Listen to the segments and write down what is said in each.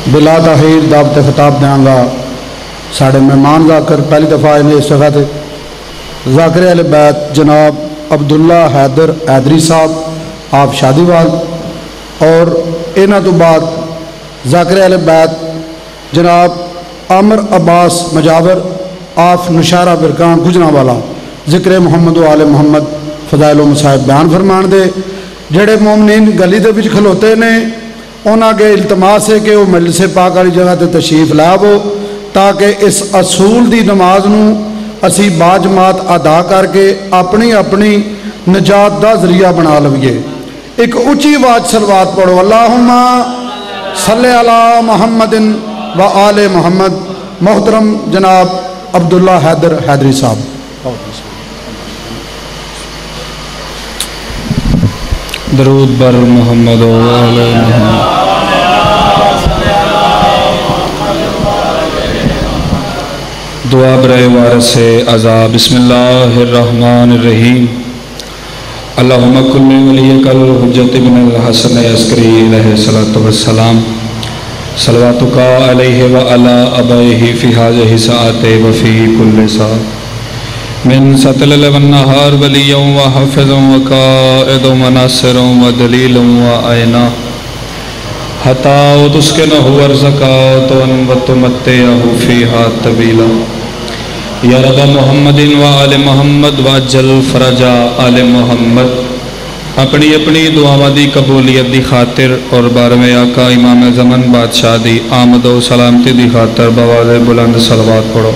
بلا تاخیر دعوت خطاب دیاں گا ساڑھے مہمان ذاکر پہلی دفعہ انہیں اس جگہ تے ذاکر اہل بیت جناب عبداللہ حیدر حیدری صاحب آپ شادی وال اور انہاں تو بعد ذاکر اہل بیت جناب عامر عباس مجاور آپ نشارہ برکان گجران والا ذکر محمد و آل محمد فضائل و مصائب بیان فرمان دے جڑے مومنین گلی دے وچ کھلوتے نے انہاں کے التماس ہے کہ وہ مجلس پاک والی جگہ تے تشریف لاؤ تاکہ اس اصول دی نماز نو اسی باجماعت ادا کر کے اپنی اپنی نجات دا ذریعہ بنا لویے ایک اونچی آواز صلوات پڑھو اللہم صلی علی محمد و آل محمد محترم جناب عبداللہ حیدر حیدری صاحب درود بر محمد و آل محمد دعا برائے وارث عذاب بسم اللہ الرحمن الرحیم اللہم کل ولیک الحجت بن الحسن عسکری علیہ الصلاۃ والسلام صلواتک علیہ وعلی ابائہ فی ہذہ الساعۃ وفی کل ساعۃ من سطل والنہار ولیا وحافظ وقائد وناصر ودلیل وعینا حتی تسکنہ ورزقہ وتمتعہ فیہا طویلا یا رب محمد وآل محمد واجل فرجا آل محمد اپنی اپنی دعاواں دی قبولیت دی خاطر اور بارہویں آقا امام زمن بادشاہ دی آمد و سلامتی دی خاطر بآواز بلند صلوات پڑھو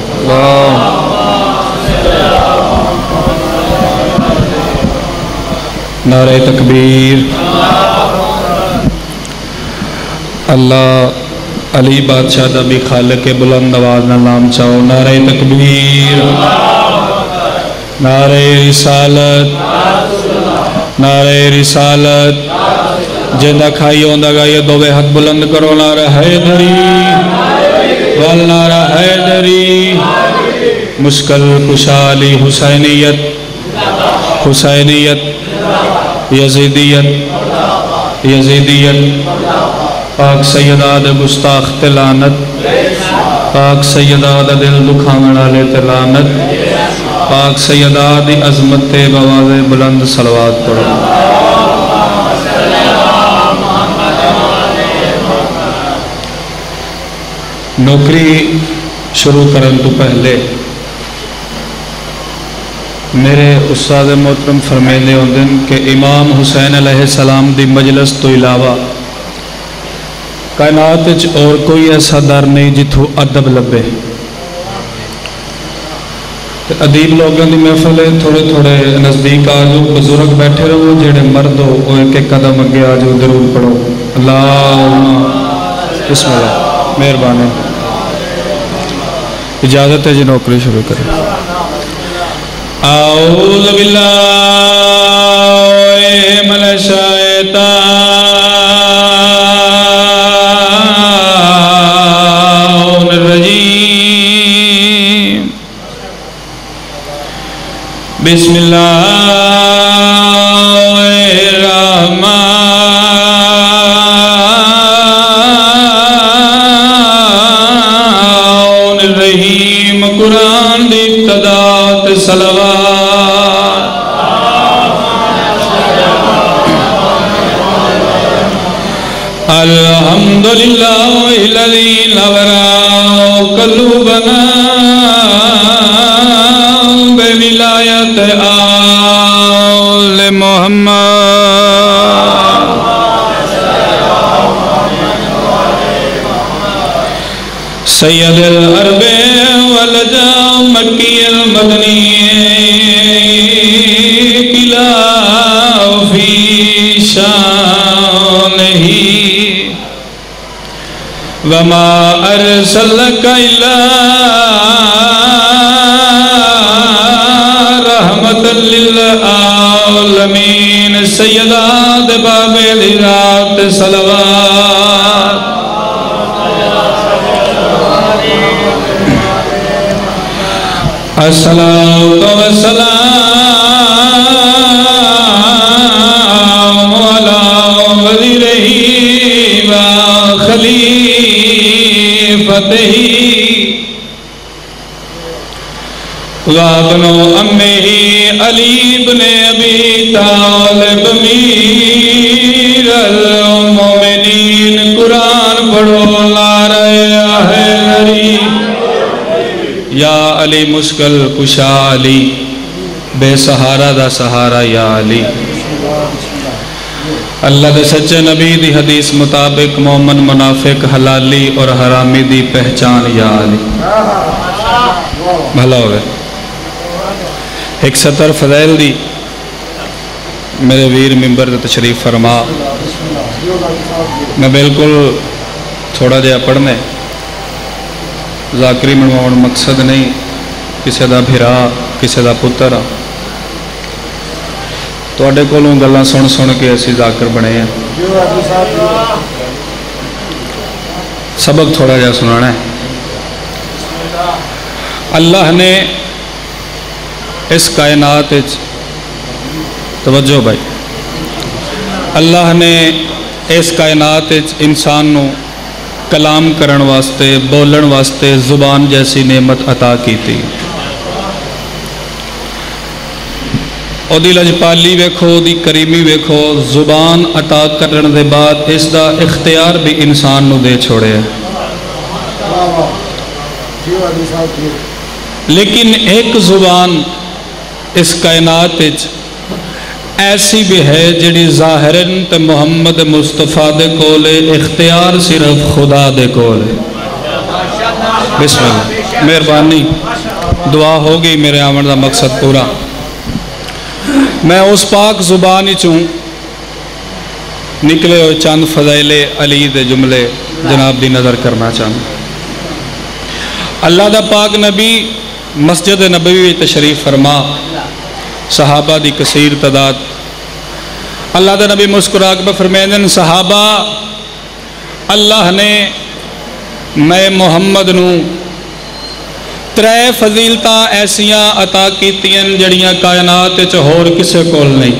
نعرہ تکبیر اللہ علی بادشاہ دا بھی خالق بلند آواز نہ نام چاہو نعرہ تکبیر نعرہ رسالت جندہ کھائی ہوندہ گا یہ دوے حق بلند کرو نعرہ حیدری والنعرہ حیدری مشکل کشالی حسینیت یزیدیت پاک سیداد گستاخ تلانت پاک سیداد دل دکھاونا لے تلانت پاک سیداد عظمت بواز بلند صلوات پڑھو نوکری شروع کرن تو پہلے میرے استاد محترم فرمیندے ہوندن کہ امام حسین علیہ السلام دی مجلس تو علاوہ کائنات اور کوئی ایسا در نہیں جتھو ادب لبے ادیب لوگوں دی محفل ہے تھوڑے تھوڑے نزدیک آجو بزرگ بیٹھے رہو جیڑے مرد ہو وہ ایک ایک قدم اگے آجو درود پڑھو اللہم بسم اللہ مہربانی اجازت ہے جی نوکری شروع کریں اعوذ باللہ من الشیطان بسم اللہ الرحمن الرحیم قرآن دی ابتداء صلوات الحمدللہ الذی نور قلوبنا ولایت آل محمد سید العرب والجا مکی المدنی قلع فی شانہی وما ارسلک الا رحمت للعالمین سیدات باب الہرات صلوات الصلاة والسلام على وزيره وخليله فتحی وابنو امی علی بن ابی طالب امیر المومنین قرآن پڑھو نعرہ حیدری یا علی مشکل کشا علی بے سہارا دا سہارا یا علی اللہ دے سچے نبی دی حدیث مطابق مومن منافق حلالی اور حرامی دی پہچان یا علی بھلا ہوئے ایک سطر فضائل دی میرے ویر ممبر دے تشریف فرما میں بالکل تھوڑا جہا پڑھنے ذاکری منواؤں مقصد نہیں کسی دا بھرا کسی دا پتر تواڈے کولوں گلاں سن سن کے اسی ذاکر بنے ہیں سبق تھوڑا جہا سنانا ہے اللہ نے اس کائنات توجہ بھائی اللہ نے اس کائنات انسان نو کلام کرن واسطے بولن واسطے زبان جیسی نعمت عطا کی تھی او دی لجپالی ویکھو دی کریمی ویکھو زبان عطا کرن دے بعد اس دا اختیار بھی انسان نو دے چھوڑے ہے لیکن ایک زبان اس کائنات ایسی بھی ہے جڑی ظاہراً تے محمد مصطفیٰ دے کولے اختیار صرف خدا دے کولے بسم اللہ مہربانی دعا ہوگی میرے آمد دا مقصد پورا میں اس پاک زبانی چوں نکلے ہوئے چند فضائل علی دے جملے جناب دی نظر کرنا چاہوں اللہ دا پاک نبی مسجد نبوی تشریف فرما صحابہ دی کثیر تعداد اللہ دا نبی مسکرا کے فرمائیں صحابہ اللہ نے میں محمد نو ترے فضیلتاں ایسیاں عطا کیتیاں جڑیاں کائنات ہور کسے کول نہیں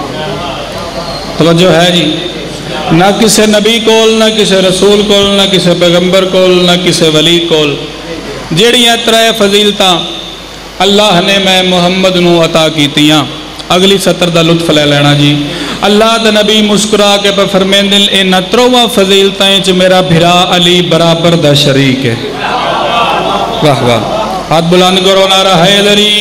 توجہ ہے جی نہ کسے نبی کول نہ کسے رسول کول نہ کسے پیغمبر کول نہ کسے ولی کول جڑیاں ترے فضیلتاں اللہ نے میں محمد نو عطا کیتیاں اگلی سطر دا لطف لے لینا جی اللہ دا نبی مسکرا کے پر فرمین دل اے نتروہ فضیلتائیں چھ میرا بھرا علی برابر دا شریک ہے واہ واہ ہاتھ بلند کرو نعرہ حیدری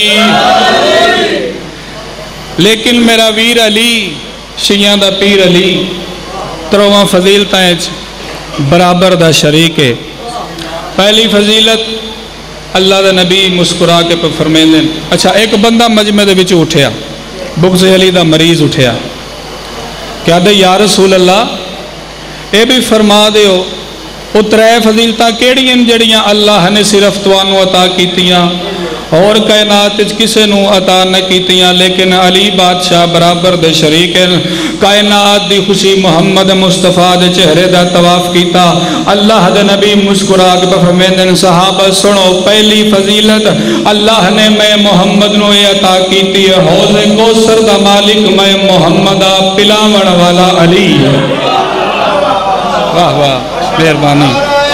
لیکن میرا ویر علی شیعہ دا پیر علی تروہ فضیلتائیں چھ برابر دا شریک ہے پہلی فضیلت اللہ دا نبی مسکرا کے پر فرمین دن اچھا ایک بندہ مجمع دے وچ اٹھیا بغض علی دا مریض اٹھیا کیا دے یا رسول اللہ اے بھی فرما دے ہو اترے فضیلتاں کیڑیاں جڑیاں اللہ نے صرف توانو عطا کیتیاں اور کائنات کسے نو عطا نہ کیتیاں لیکن علی بادشاہ برابر دے شریک ہیں کائنات دی خوشی محمد مصطفیٰ دے چہرے دا طواف کیتا اللہ دے نبی مسکرا کے فرمائیں صحابہ سنو پہلی فضیلت اللہ نے میں محمد نو عطا کیتی ہے حوض کوثر دا مالک میں محمد پلاون والا علی واہ واہ مہربانی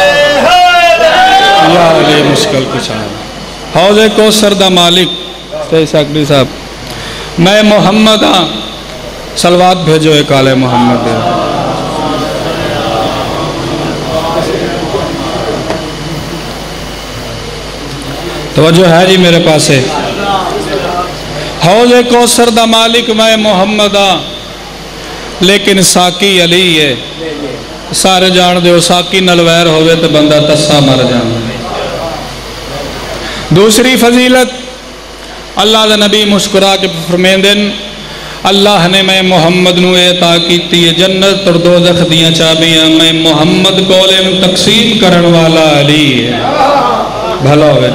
یا علی مشکل کچھ آئے حوض کوثر دا مالک سیکٹری صاحب میں محمد ہاں سلوات بھیجو ایک آلے محمد دے توجہ ہے جی میرے پاس ہے حوض کوثر دا مالک میں محمد ہاں لیکن ساکی علی ہے سارے جان دے ساکی نلویر ہوئے تو بندہ تسا مر جان دوسری فضیلت اللہ دا نبی مسکرا کے فرمائیں دن اللہ نے میں محمد نو عطا کیتی ہے جنت اور دوزخ دیاں چابیاں میں محمد کولم تقسیم کرن والا علی ہے بھلا ہوئے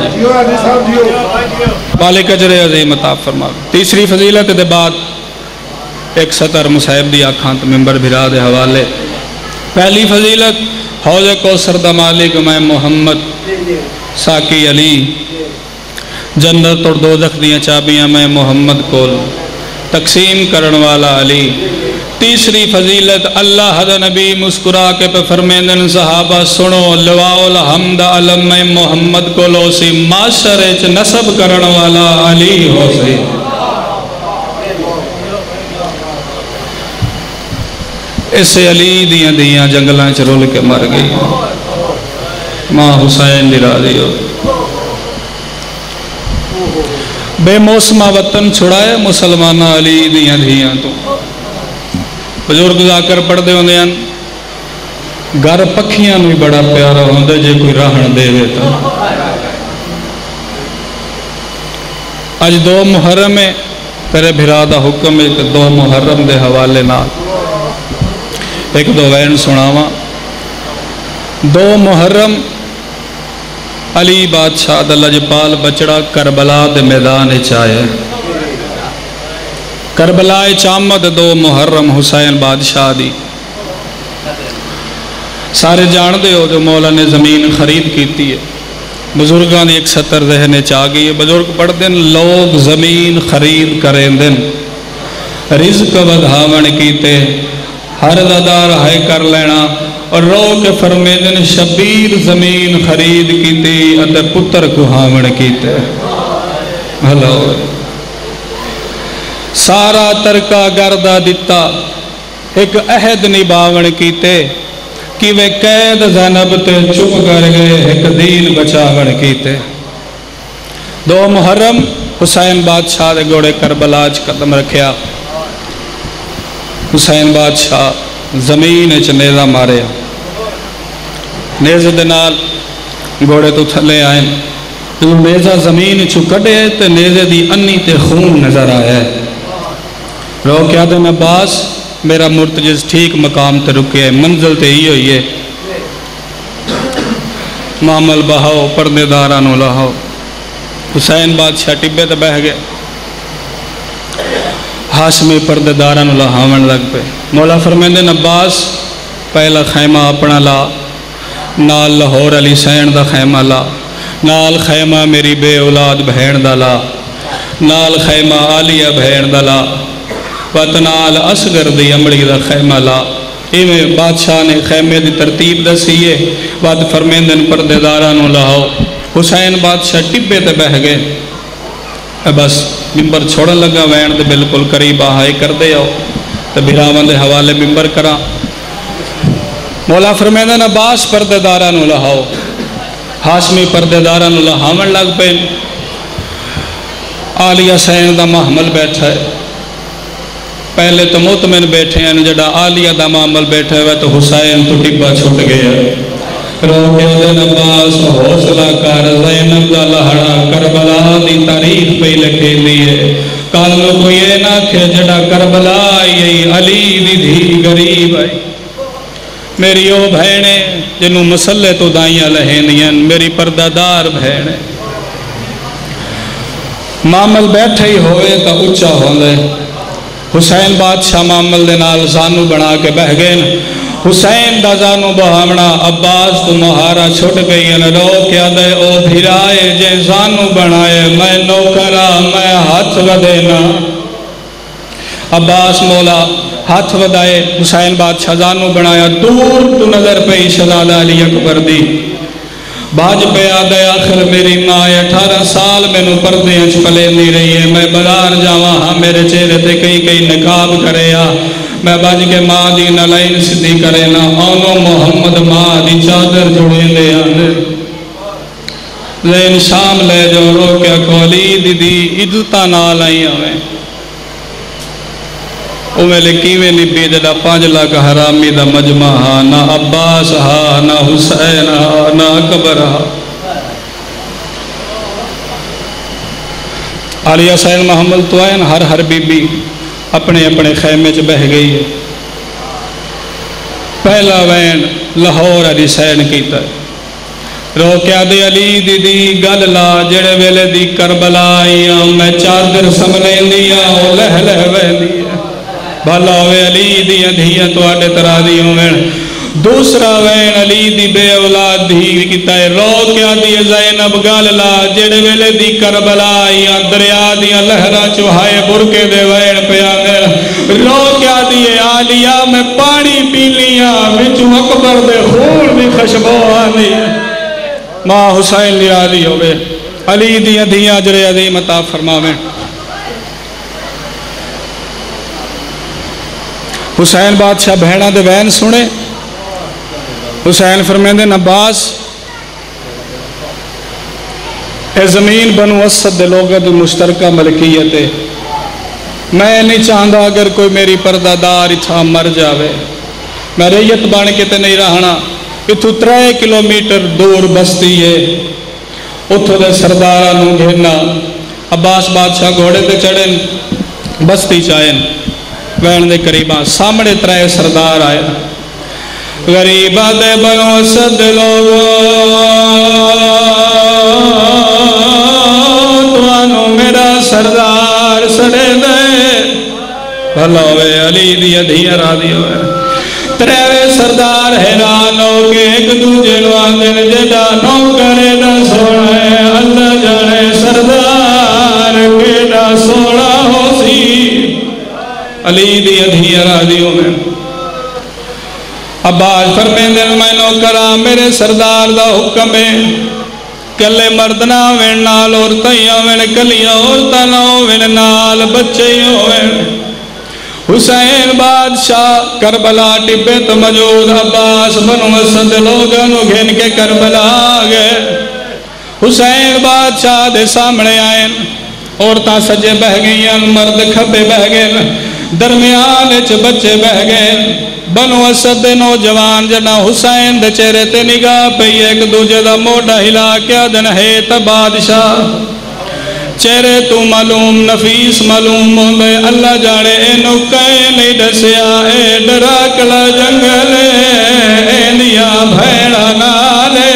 مالک اجر عظیم عطا فرما تیسری فضیلت دے بعد ایک سطر مصاحب دی آکھانت ممبر بھرا دے حوالے پہلی فضیلت حوض کوثر دا مالک میں محمد ساکی علی جنت اور دوزخ دیاں چابیاں میں محمد کول تقسیم کرن والا علی تیسری فضیلت اللہ حضرت نبی مسکرا کے پہ فرمیندن صحابہ سنو لواء الحمد علم محمد کو لو سی معاشرے چ نسب کرن والا علی ہو سی. اسے علی دیاں دیاں جنگلاں چ رول کے مر گئی ماں حسین دی راضی ہو بے موسمہ وطن چھڑائے مسلمانہ علی دیاں دیاں تو. بزرگ ذاکر پڑھ دے ہوندے ہیں گھر پکھیاں بھی بڑا پیارا ہوندے جے کوئی راہن دے تا. اج 2 محرم ہے تیرے بھرا دا حکم ہے کہ 2 محرم دے حوالے نال ایک دو وین سناواں. 2 محرم علی بادشاہ دا لجپال بچڑا کربلا دے میدان چاہے. کربلا چامد 2 محرم حسین بادشاہ دی. سارے جان دے ہو جو مولا نے زمین خرید کیتی ہے. بزرگاں نے ایک سطر ذہن چاہ گئی ہے. بزرگ پڑھ دن لوگ زمین خرید کریں دن رزق ودھاون کیتے ہر دادار ہائے کر لینا اور رو کے فرمے دن شبیر زمین خرید کیتی اتے پتر کہاون کیتے. ہلو سارا ترکا گردہ دیتا ایک عہد نباون کیتے کہ وہ قید زینب تے چپ کر گئے ایک دین بچاون کیتے. 2 محرم حسین بادشاہ دے گوڑے کربلا چ قدم رکھیا. حسین بادشاہ زمین چ نیزہ ماریا. نیزے دے نال گوڑے تو تھلے آئے. نیزہ زمین چ کڈے تے نیزے دی انی تے خون نظر آیا. رو کیا دے میں باس میرا مرتجز ٹھیک مقام تے رکے منزل تے ہی ہوئی ہے. معامل بہاؤ پردے دارانو لاؤ. حسین بادشاہ ٹبے تے بہ گئے. ہاشمی پردے دارانو لاؤن لگ پہ. مولا فرمیندے عباس پہلا خیمہ اپنا لا نال لاہور علی سین دا خیمہ لا نال خیمہ میری بے اولاد بہن دا لا نال خیمہ آلیہ بہن دا لا وطنال اصغر دی امڑی دا خیمہ لا. ایویں بادشاہ نے خیمے دی ترتیب دسیے وعد فرمیندن پردے دارانو لاؤ. حسین بادشاہ ٹبے تے بہ گئے. بس ممبر چھوڑن لگا وین دے بالکل قریب آہائی کر دے آؤ تو بھراون دے حوالے ممبر کرا. مولا فرمیندن عباس پردے دارانو لاؤ. ہاشمی پردے دارانو لاؤن لگ پہ. آلیہ سین دا محمل بیٹھا ہے. پہلے تو مطمئن بیٹھے ہیں جڑا آلیہ دا معامل بیٹھے ہوئے تو حسین تو ٹبا چھوٹ گیا. روکے دن عباس حوصلہ کر زینب دا لہڑا کربلا دی تاریخ پہ لکھے دیئے. کل کوئی اے نہ کھے جڑا کربلا آئی علی دی دھی غریب آئی. میری او بھینے جنہوں مسلح تو دائیاں لہینیاں میری پردادار بھینے. معامل بیٹھے ہی ہوئے تا اچھا ہوندے. حسین بادشاہ معامل دے نال زانو بنا کے بہ گئے. حسین دا زانو بہامنا عباس تو مہارا چھوٹ گئی. رو کیا دے او بھرائے جے زانو بنائے میں نوکرا میں ہاتھ ودینا. عباس مولا ہاتھ ودائے. حسین بادشاہ زانو بنایا. دور تو نظر پہ شہزادہ علی اکبر دی باج پہ آدھے آخر میری ماں 18 سال میں نو پردے انچ پلے نہیں رہی ہے. میں بلار جاواں ہاں میرے چہرے تے کئی نقاب کرے یا میں باج کے ماں دی نلائن صدی کرے نا آنو محمد ماں دی چادر جڑے لے آنے لین شام لے جو رو کیا کولی دی عزتہ نال آئی آویں. اوہ لکیویں نبی جڑا 5 لاکھ حرامی دا مجمع ہا نہ عباس ہا نہ حسین ہا نہ اکبر ہا. علیہ سین محمد تو آئین ہر بی بی اپنے اپنے خیمے چ بہ گئی ہے. پہلا وین لاہور علی سین کیتا ہے. رو کیا دے علی دی گل لا جڑے ویلے دی کربلا آئیاں میں چادر سملیں دیا لہ وین دیا بھلا ہوئے علی دیاں دھیاں تو آٹے ترا دی ہوئے. دوسرا وین علی دی بے اولاد دھی کیتا ہے. رو کیا دی زینب گال لا جڑے ویلے دی کربلا آئیاں دریا دیاں لہرہ چوہائے برکے دے وین پیانے. رو کیا وادی عالیہ میں پانی پی لیا بچو اکبر دے خون بھی خشبو آنی ماں حسین لی عالی ہوئے علی دیاں دیاں اجر عظیم عطا فرماویں حسین بادشاہ بہنہ دے وین سنے حسین فرمیندے نباس اے زمین بنو اسد دے لوگوں دی مشترکہ ملکیت ہے میں نہیں چاہتا اگر کوئی میری پردہ دار اتھا مر جاوے میں ریت بان کے تے نہیں رہنا اتھو 3 کلومیٹر دور بستی ہے اتھو دے سردارہ نو گھرنا عباس بادشاہ گھوڑے تے چڑھن بستی چاہیں وین دے قریباں سامنے 3 سردار آئے غریبہ دے بنو اسد لوگوں توانو میرا سردار سڑے دے بھلا ہوئے علی دیا دیا راضی ہوئے 3 سردار حیران ہو کے ایک دوجے لوان جدا نو کرے نہ سوڑے اللہ جانے سردار کیڑا سوڑا ہو سی علی دیا دیا راضی ہوئے عباس فرمیندے میں نو کرا میرے سردار دا حکم ہے کلے مرد نہ ہوئے نال عورتیں ہوئے کلیاں عورتیں نہ ہوئے نال بچے ہوئے حسین بادشاہ کربلا ٹپے تو موجود عباس بنو اسد لوگوں گھن کے کربلا گئے حسین بادشاہ دے سامنے آئے عورتیں سجے بہ گئیں مرد کھبے بہ گئے درمیان اچ بچے بہ گئے بنو اسد دے نوجوان جنا حسین دے چہرے تے نگاہ پئی ایک دوجے دا موڑا ہلا کیا دن ہے تا بادشاہ چہرے تو معلوم نفیس معلوم ہوندے اللہ جانے اینو کہیں نہیں دسیا اے ڈراکلا جنگلے اے دیا بھیڑا نالے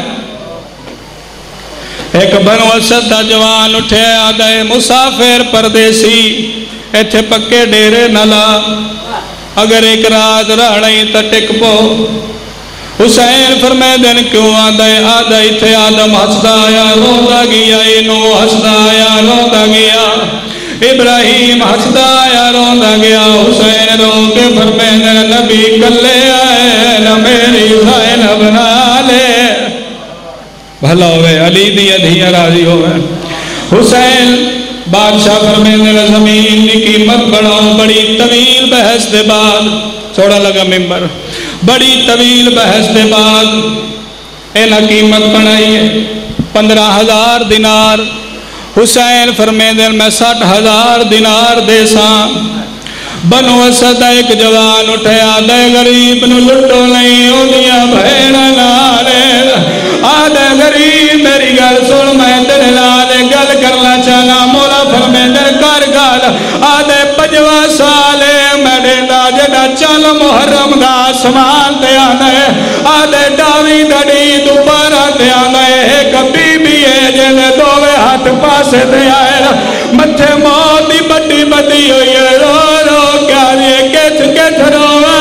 ایک بنو اسد دا جوان اٹھے آدھے مسافر پردیسی ایتھے پکے ڈیرے نلا اگر ایک رات رہنی تا ٹک پو حسین فرمائے دن کیوں آدھا ایتھے آدم ہستا آیا روندہ گیا انو ہستا آیا روندہ گیا ابراہیم ہستا آیا روندہ گیا حسین رو کے فرمائے دن نبی کلے آئے نہ میری زینب نہ لے بھلا ہوئے علی دیا دیا راضی ہوئے حسین بادشاہ فرمیندے زمین کی قیمت بڑھاؤ بڑی طویل بحث دے بعد چھوڑا لگا ممبر بڑی طویل بحث دے بعد اینا قیمت بڑھائی ہے 15,000 دینار حسین فرمیندے میں 60,000 دینار دے ساں بنو اسد ایک جوان اٹھے آدھے غریب نو لٹو نہیں اونیاں بھیڑا نالے آدھے غریب میری گل سن میں تیرے لالے گل کرنا چاہنا مولا فرمیندے کر گل آدھے 5 سالے میرے دا جڑا چل محرم دا آسمان تے آنے آدھے ڈاوی دڑی دوبارہ تے آنے ایک بی بی ہے جلے دووے ہاتھ پاسے تے آئے متھے موت دی بڑی بڑی ہوئی ہے رو رو کیا یہ کچھ روا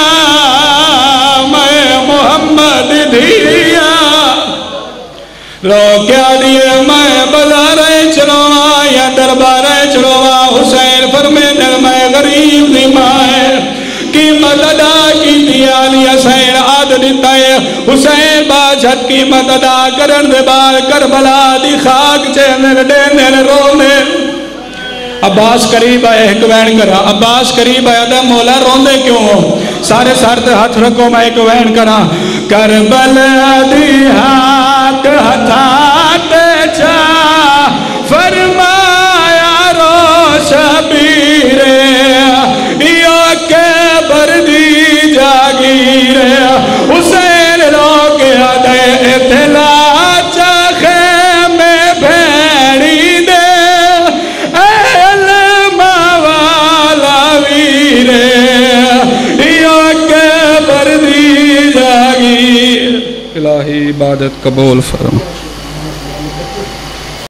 میں محمد دھیا رو کیا دیئے میں بزارے چلوا یا دربارے چلوا حسین فرمیندے میں غریب دی مائے قیمت ادا کی دیالی حسین آدھ دیتا ہے حسین بادشاہ قیمت ادا کرن دے بار کربلا دی خاک چہنے دینے رونے عباس قریب آئے ایک وین کرا عباس قریب آئے دا مولا روندے کیوں ہو سارے سارتے ہاتھ رکھو میں ایک وین کرا کربلا دی ہاتھ ہتھاتے چا فرمایا رو شبیرے یو کے بردی جاگیرے حسین رو کے آدھے اطلاع چاہے میں بھیڑی دے علم والا ویرے یو کے بردی جاگیر الہی عبادت قبول فرما